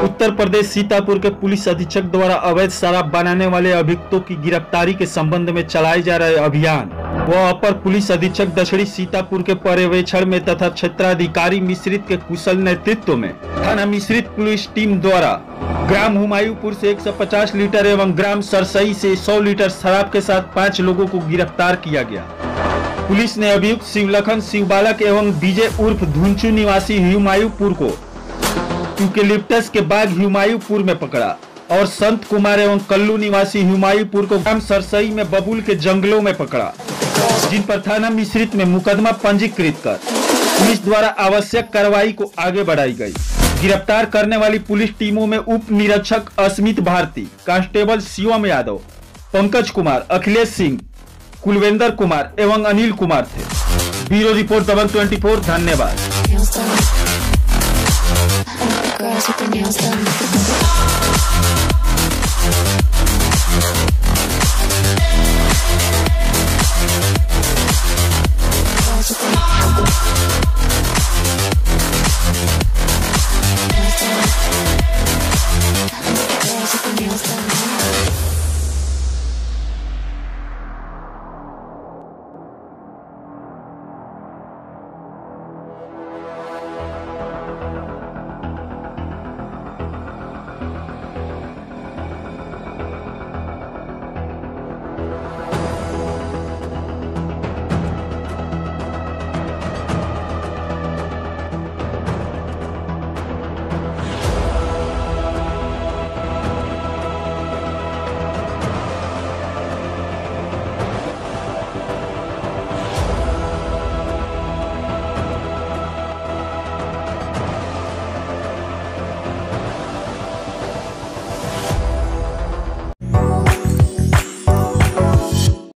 उत्तर प्रदेश सीतापुर के पुलिस अधीक्षक द्वारा अवैध शराब बनाने वाले अभियुक्तों की गिरफ्तारी के संबंध में चलाए जा रहे अभियान व अपर पुलिस अधीक्षक दक्षिणी सीतापुर के पर्यवेक्षण में तथा क्षेत्राधिकारी मिश्रित के कुशल नेतृत्व में थाना मिश्रित पुलिस टीम द्वारा ग्राम हुमायूंपुर से 150 लीटर एवं ग्राम सरसई से 100 लीटर शराब के साथ 5 लोगों को गिरफ्तार किया गया। पुलिस ने अभियुक्त शिवलखन शिवबालक एवं विजय उर्फ धुंचू निवासी हुमायूंपुर को यूकेलिप्टस के बाग हुमायूंपुर में पकड़ा और संत कुमार एवं कल्लू निवासी हुमायूंपुर को ग्राम सरसई में बबुल के जंगलों में पकड़ा, जिन पर थाना मिश्रित में मुकदमा पंजीकृत कर पुलिस द्वारा आवश्यक कार्रवाई को आगे बढ़ाई गई। गिरफ्तार करने वाली पुलिस टीमों में उप निरीक्षक अस्मित भारती, कांस्टेबल शिवम यादव, पंकज कुमार, अखिलेश सिंह, कुलवेंद्र कुमार एवं अनिल कुमार थे। Bureau report Dabang 24। धन्यवाद।